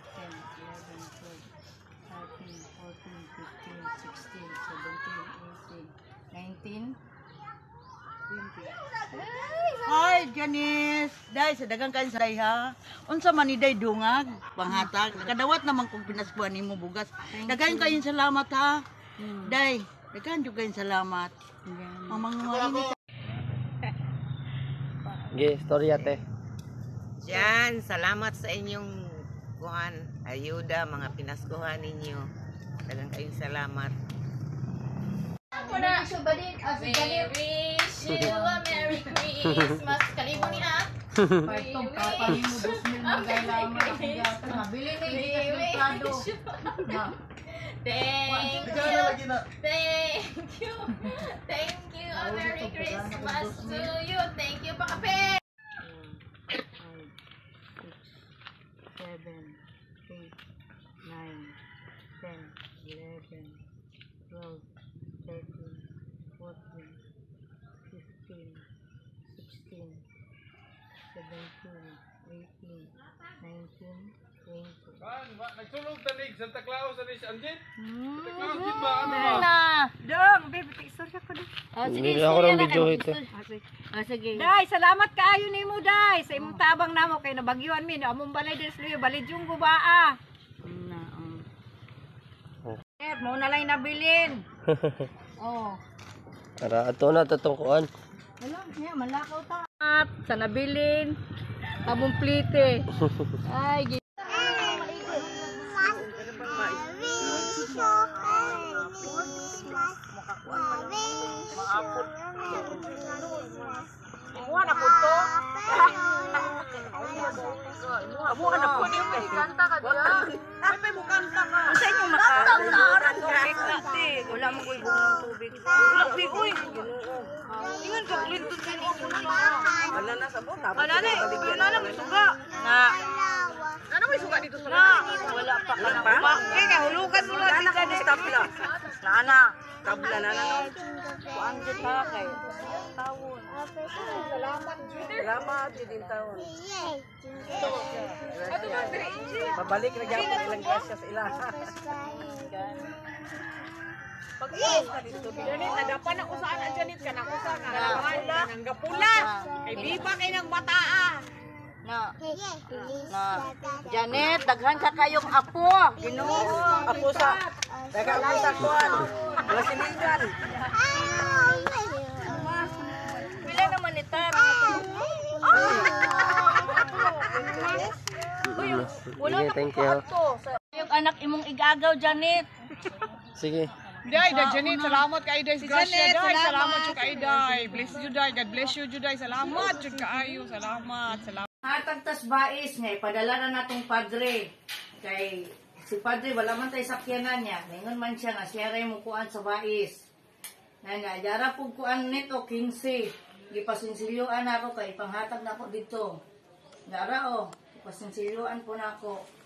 19, 20. Hi, Janice. Day, sa dagang kain sa day ha. Unsa man ni day dungag, panghatag. Kadawat naman kung pinaskuhan nimo bugas. Daghan kayong salamat ha. Day, daghan jud kayong salamat. Mamang mainit. Ge, story ate. Diyan, salamat sa inyong kuhan, ayuda, mga pinaskuhan ninyo. Dagang kayong salamat. Muna, balik. We wish you a Merry Christmas. Kalibo ni ha? Itong kapanin mo, 2,000 na gailangan na kagata. Nabili na yung merkado. Thank you. Thank you. A Merry Christmas to you. Thank you, Pakape. 7, 8, 9, 10, 11, 12, 13, 14, 15, 16, 17, 18, 19, 20. Nagsulog tanig Santa Claus ani si Anjit. Santa Claus gid ba ano ba? Na. Dong, baby, istorya ko din. Hindi ako rin video ito. Sige. Day, salamat kaayo nimo day sa imong tabang namo kay nabagyuan mi among balay des luyo balid yung gubaa. Mo na lang nabilin. Oh. Para ato na tatungkuan. Wala, niya malakaw ta. Sa nabilin. Among plite. Ay, Buwan ako to. Buwan ako niyo kay kanta ka diyan. May mo kanta ka. Sa inyo makakanta tubig natin. Wala mo koy buong tubig. Tubig uy. Ingon ka Clinton din ako na. Wala na sa buta. Wala na may suga. Na. Ano may suga dito sa wala pa ka na. Kaya nga hulugan mo lang dito ni tabla. Nana, tabla na na. Kuan jud ka kay tawon. Salamat din taon. Pabalik na gyapon ilang grasya sa ila. Pag-iwas ka dito. Janit, nagapan ako saan ang Janit ka na ko saan. Nang gapula. Kay biba kay nang bataa. Na. Janet, daghan ka kayong apo. Ginoo. Apo sa. Daga ko sa kuan. Wala siningan. Pila naman ni Tar. Sige, thank you. Yung anak imong igagaw, Janet. Sige. Day, Janit, salamat kay Day. Grasya Day, salamat jud kay Day. Bless you Day, God bless you Day. Salamat jud kaayo, salamat. Hatag tas bais nga ipadala na natong padre. Kay si padre wala man tay sakyanan niya. Ningon man siya nga siya ray mo kuan sa bais. Na jara pug kuan nito 15. Gipasinsilyoan ako kay panghatag nako dito. Jara oh, ipasinsilyoan po nako.